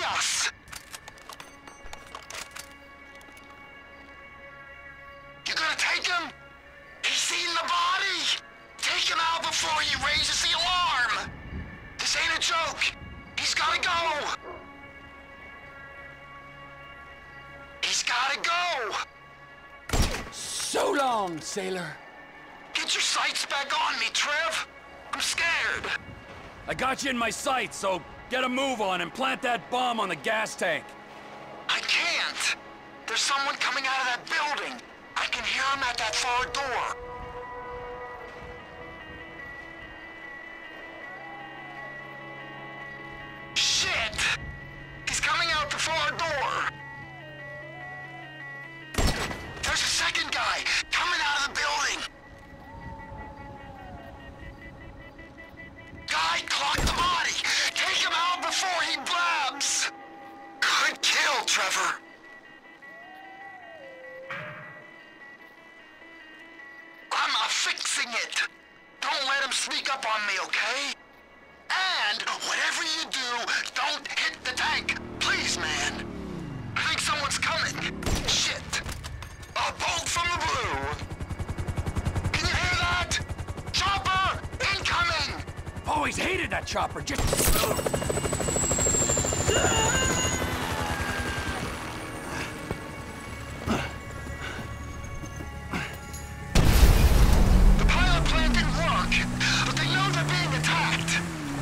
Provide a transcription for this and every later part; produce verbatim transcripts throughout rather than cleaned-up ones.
us! You gonna take him? He's seen the body! Take him out before he raises the alarm! This ain't a joke! He's gotta go! He's gotta go! So long, sailor. Get your sights back on me, Trev! I'm scared! I got you in my sights, so get a move on and plant that bomb on the gas tank. I can't! There's someone coming out of that building! I can hear him at that far door! Shit! He's coming out the far door! There's a second guy coming out of the building! Guy clocked the body! Take him out before he blabs! Good kill, Trevor! I'm affixing it! Don't let him sneak up on me, okay? And whatever you do, don't hit the tank! Please, man! I think someone's coming! Shit! A bolt from the blue! Can you hear that? Chopper! Incoming! Always hated that chopper, just... The pilot plant didn't work, but they know they're being attacked!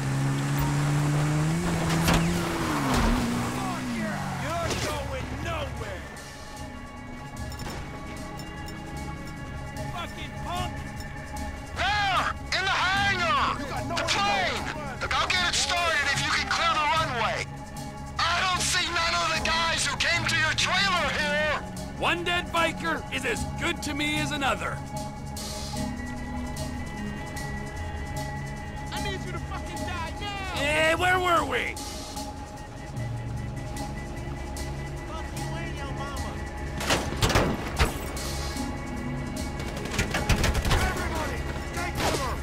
One dead biker is as good to me as another. I need you to fucking die now! Eh, where were we? Fuck you and your mama! Everybody, take cover!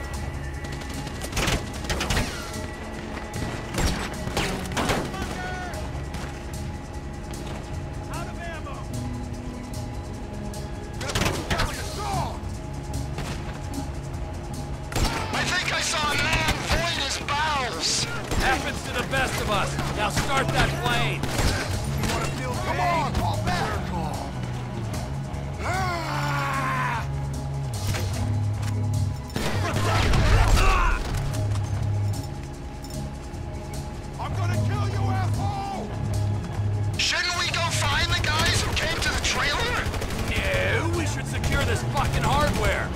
Out of ammo! I think I saw a man void his bowels! Happens to the best of us. Now start that plane. You wanna feel Come on, fall back! I'm gonna kill you, asshole! Shouldn't we go find the guys who came to the trailer? No, we should secure this fucking hardware.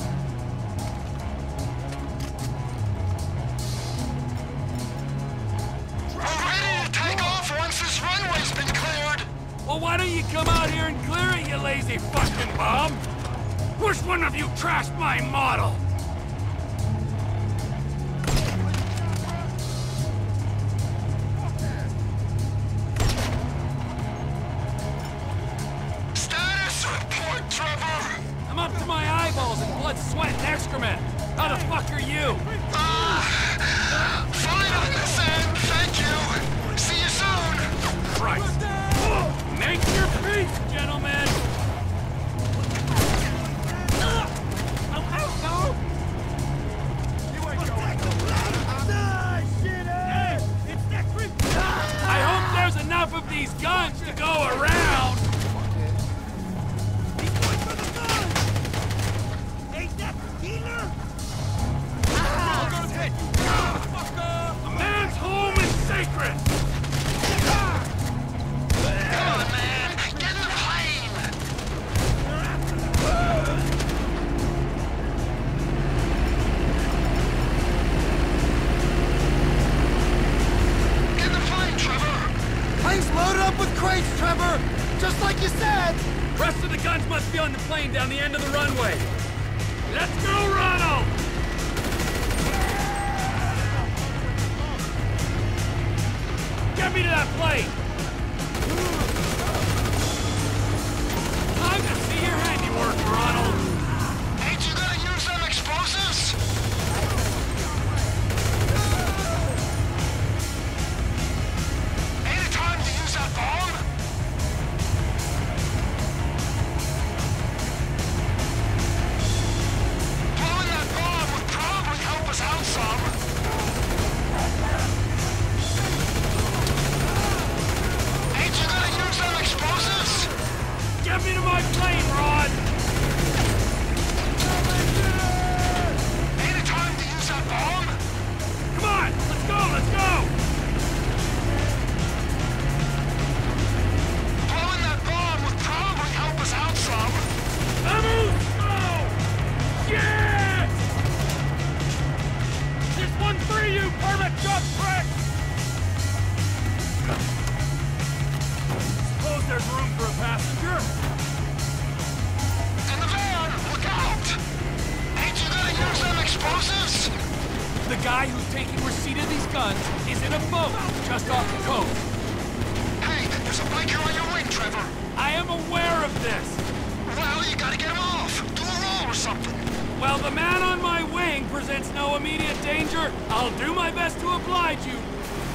We're ready to take off once this runway's been cleared! Well, why don't you come out here and clear it, you lazy fucking bum? Which one of you trashed my model? Status report, Trevor! I'm up to my eyeballs in blood, sweat, and excrement. How the fuck are you? Ah, fine on this end, thank you! See you soon! Christ. Make your peace, gentlemen! I hope there's enough of these guns to go around! A man's home is sacred! Come on, man! Get in the plane! Get in the plane, Trevor! Plane's loaded up with crates, Trevor! Just like you said! Rest of the guns must be on the plane down the end of the runway. Let's go, Ronald! Get me to that plane! Time to see your handiwork, Ronald! Ain't you gonna use them explosives? Ain't it time taking receipt of these guns is in a boat just off the coast. Hey, there's a biker on your wing, Trevor. I am aware of this. Well, you gotta get him off. Do a roll or something. While the man on my wing presents no immediate danger, I'll do my best to oblige you.